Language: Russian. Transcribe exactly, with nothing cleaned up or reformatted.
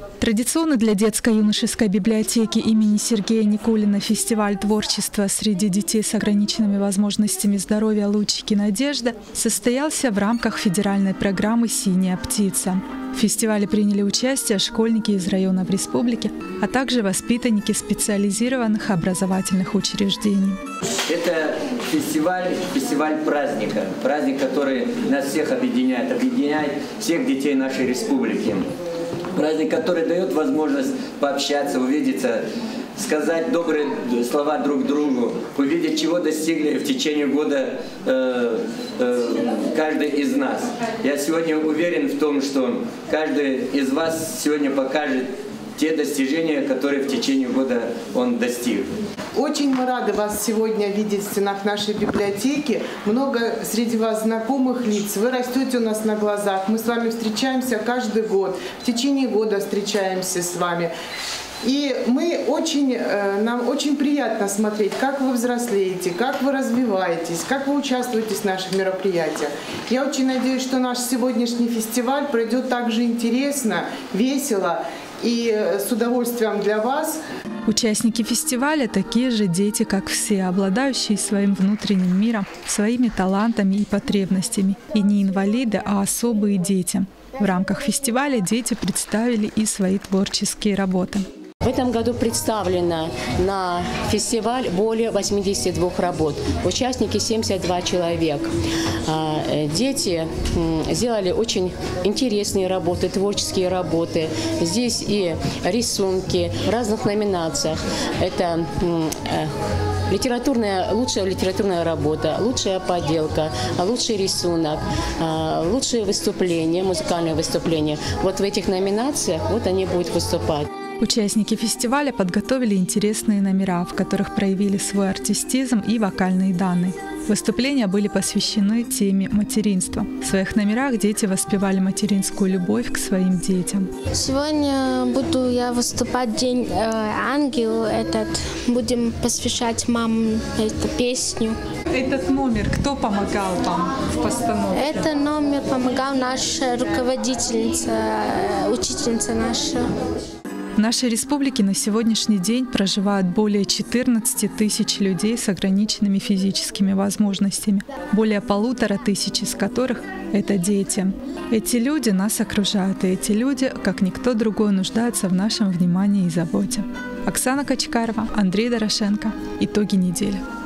Традиционно для детско-юношеской библиотеки имени Сергея Никулина фестиваль творчества среди детей с ограниченными возможностями здоровья «Лучики надежды» состоялся в рамках федеральной программы «Синяя птица». В фестивале приняли участие школьники из районов республики, а также воспитанники специализированных образовательных учреждений. Это фестиваль, фестиваль праздника, праздник, который нас всех объединяет, объединяет всех детей нашей республики. Праздник, который дает возможность пообщаться, увидеться, сказать добрые слова друг другу, увидеть, чего достигли в течение года э, э, каждый из нас. Я сегодня уверен в том, что каждый из вас сегодня покажет те достижения, которые в течение года он достиг. Очень мы рады вас сегодня видеть в стенах нашей библиотеки. Много среди вас знакомых лиц. Вы растете у нас на глазах. Мы с вами встречаемся каждый год. В течение года встречаемся с вами. И мы очень, нам очень приятно смотреть, как вы взрослеете, как вы развиваетесь, как вы участвуете в наших мероприятиях. Я очень надеюсь, что наш сегодняшний фестиваль пройдет также интересно, весело и с удовольствием для вас. Участники фестиваля такие же дети, как все, обладающие своим внутренним миром, своими талантами и потребностями. И не инвалиды, а особые дети. В рамках фестиваля дети представили и свои творческие работы. В этом году представлено на фестиваль более восьмидесяти двух работ. Участники семьдесят два человека. Дети сделали очень интересные работы, творческие работы. Здесь и рисунки в разных номинациях. Это литературная, лучшая литературная работа, лучшая поделка, лучший рисунок, лучшие выступления, музыкальные выступления. Вот в этих номинациях вот они будут выступать. Участники фестиваля подготовили интересные номера, в которых проявили свой артистизм и вокальные данные. Выступления были посвящены теме материнства. В своих номерах дети воспевали материнскую любовь к своим детям. Сегодня буду я выступать День э, ангела. Этот будем посвящать мамам эту песню. Этот номер кто помогал вам в постановке? Этот номер помогал наша руководительница, учительница наша. В нашей республике на сегодняшний день проживают более четырнадцати тысяч людей с ограниченными физическими возможностями, более полутора тысяч из которых — это дети. Эти люди нас окружают, и эти люди, как никто другой, нуждаются в нашем внимании и заботе. Оксана Качкарова, Андрей Дорошенко. Итоги недели.